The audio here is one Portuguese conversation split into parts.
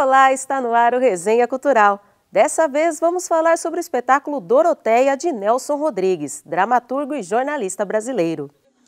Olá, está no ar o Resenha Cultural. Dessa vez vamos falar sobre o espetáculo Doroteia de Nelson Rodrigues, dramaturgo e jornalista brasileiro.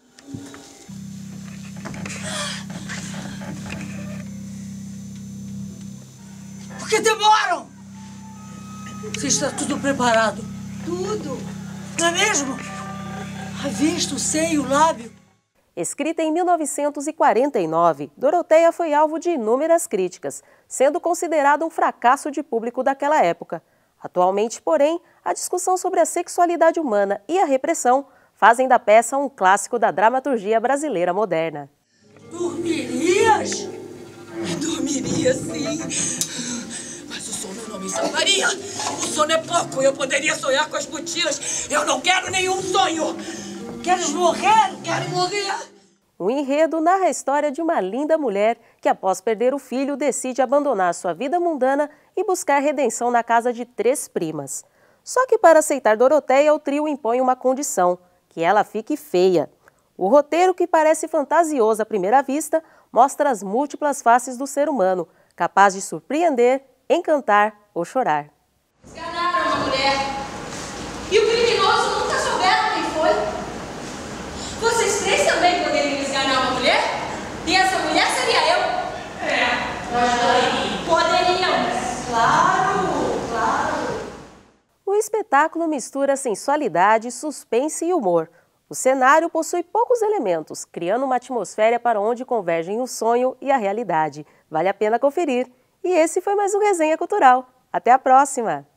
Por que demoram? Se está tudo preparado. Tudo? Não é mesmo? A vista, o seio, o lábio. Escrita em 1949, Doroteia foi alvo de inúmeras críticas, sendo considerado um fracasso de público daquela época. Atualmente, porém, a discussão sobre a sexualidade humana e a repressão fazem da peça um clássico da dramaturgia brasileira moderna. Dormirias? Dormiria, sim. Mas o sono não me salvaria. O sono é pouco. Eu poderia sonhar com as botinas. Eu não quero nenhum sonho. Queres morrer? Quero morrer. O enredo narra a história de uma linda mulher que, após perder o filho, decide abandonar sua vida mundana e buscar redenção na casa de 3 primas. Só que para aceitar Doroteia, o trio impõe uma condição, que ela fique feia. O roteiro, que parece fantasioso à primeira vista, mostra as múltiplas faces do ser humano, capaz de surpreender, encantar ou chorar. Esganaram uma mulher. E o criminoso nunca souberam quem foi. Vocês 3 também poderiam esganar uma mulher? E essa mulher seria eu? Poderíamos. Claro. O espetáculo mistura sensualidade, suspense e humor. O cenário possui poucos elementos, criando uma atmosfera para onde convergem o sonho e a realidade. Vale a pena conferir. E esse foi mais um Resenha Cultural. Até a próxima!